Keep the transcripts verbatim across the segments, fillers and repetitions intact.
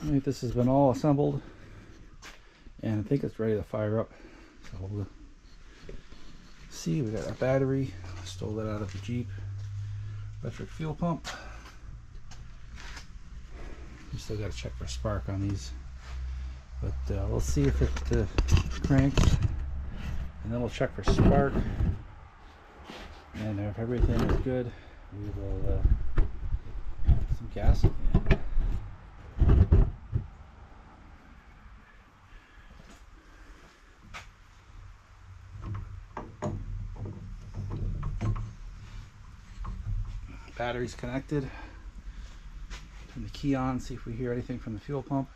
I think this has been all assembled, and I think it's ready to fire up. So we'll see. We got our battery, stole that out of the Jeep. Electric fuel pump. We still got to check for spark on these, but uh, we'll see if it uh, cranks, and then we'll check for spark. And if everything is good, we will uh, put some gas in it. Battery's connected. Turn the key on, see if we hear anything from the fuel pump.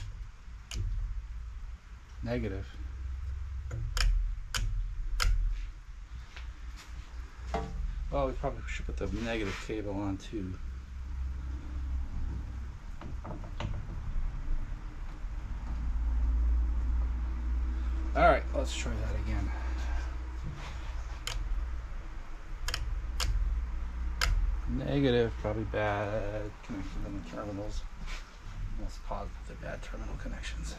Negative. Well, we probably should put the negative cable on too. Alright, let's try that again. Negative, probably bad connections on the terminals. Let's pause the bad terminal connections.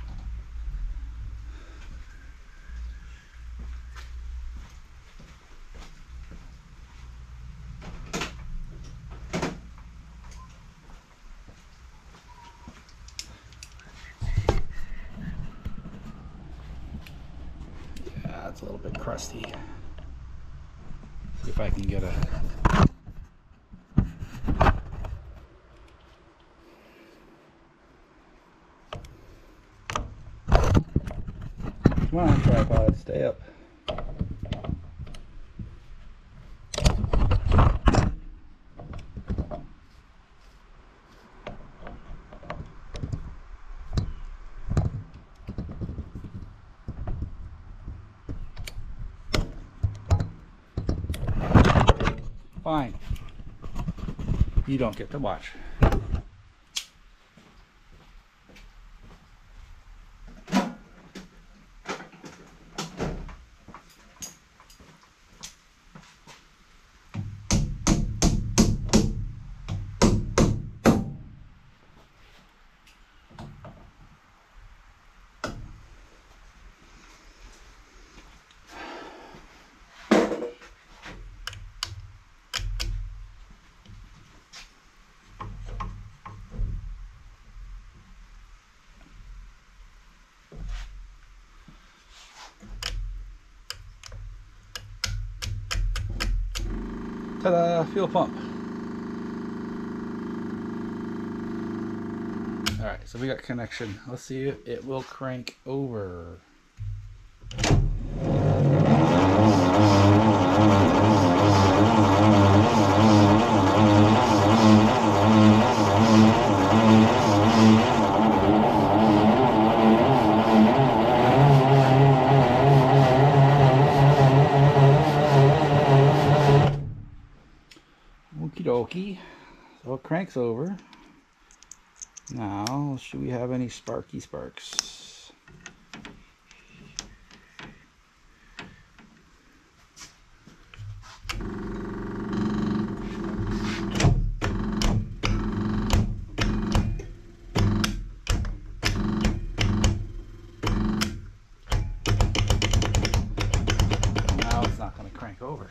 Yeah, it's a little bit crusty. See if I can get a Come on, tripod, stay up. Fine. You don't get to watch. Ta-da! Fuel pump. Alright, so we got connection. Let's see if it will crank over. Okie dokie. So it cranks over. Now, should we have any sparky sparks? Now it's not going to crank over.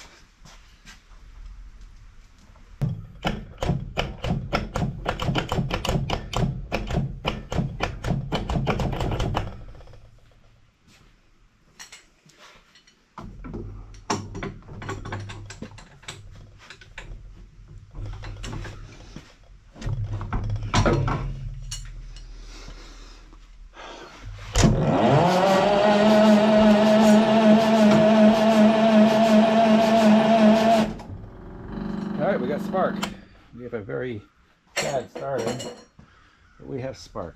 Alright, we got spark. We have a very bad starter, but we have spark.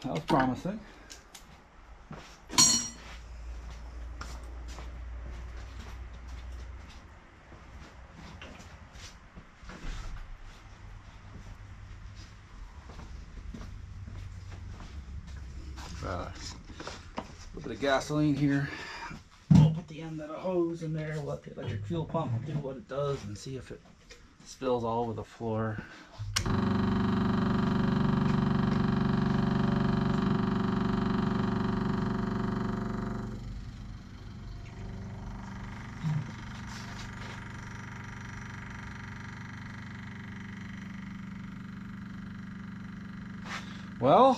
that was promising. Uh, a little bit of gasoline here. We'll put the end of the hose in there, let the electric fuel pump do what it does, and see if it spills all over the floor. Well,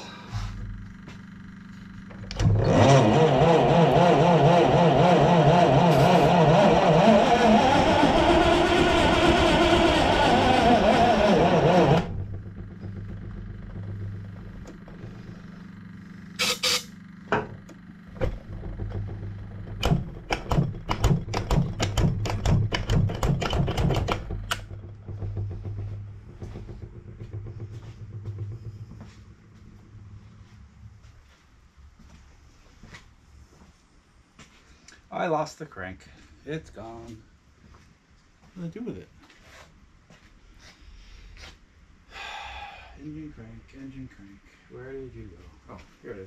I lost the crank. It's gone. What do I do with it? Engine crank, engine crank. Where did you go? Oh, here it is.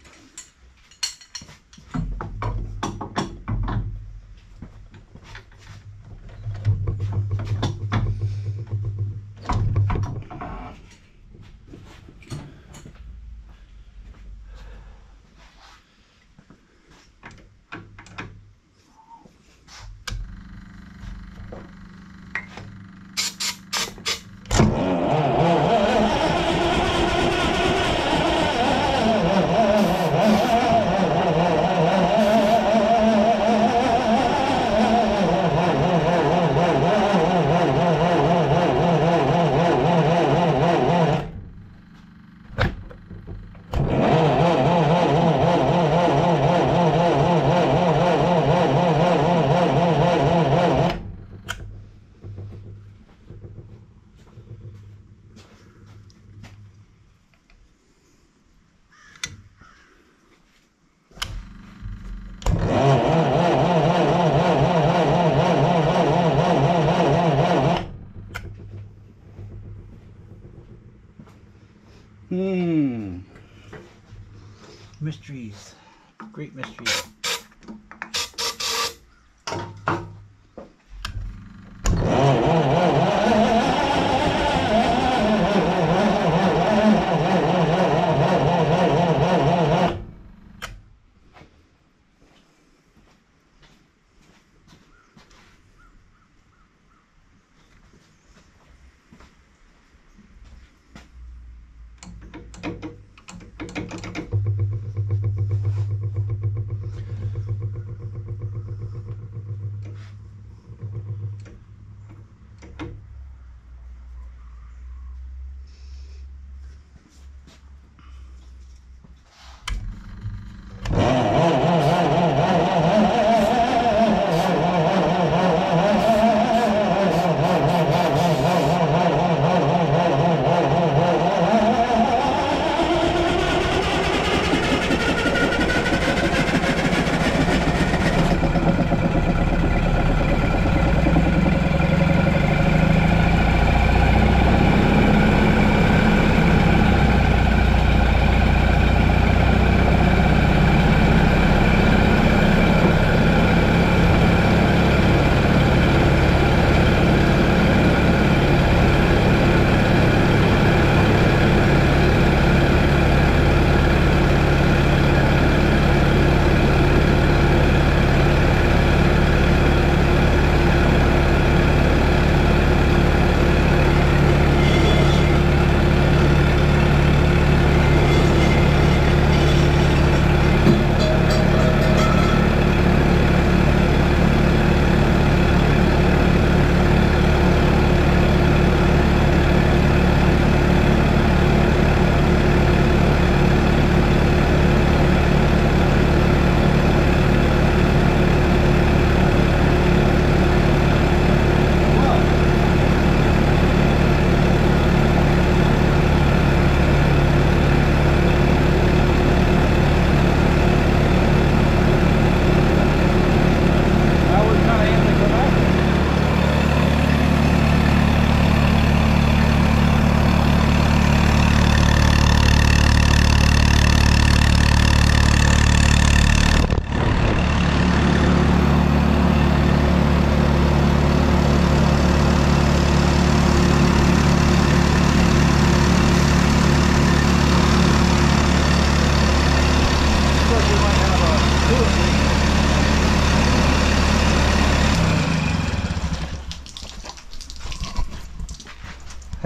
Hmm. Mysteries. Great mysteries.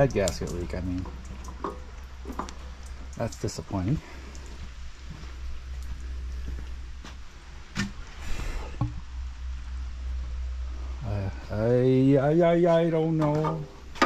head gasket leak. I mean, that's disappointing. Uh, I, I, I, I don't know.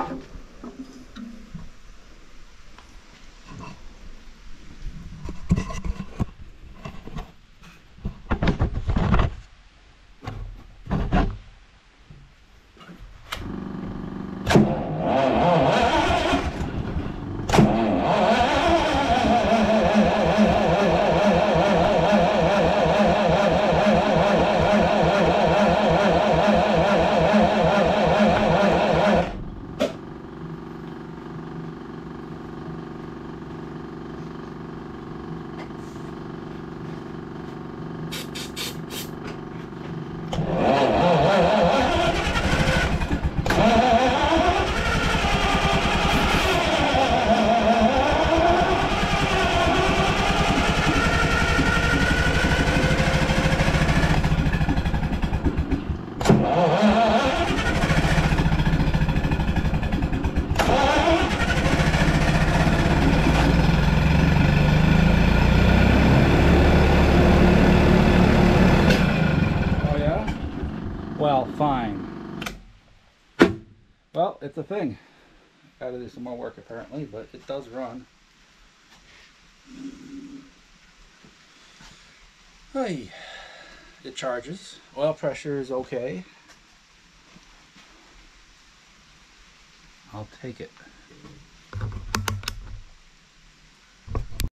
Well, fine. Well, it's a thing. Gotta do some more work apparently, but it does run. Hey, it charges. Oil pressure is okay. I'll take it.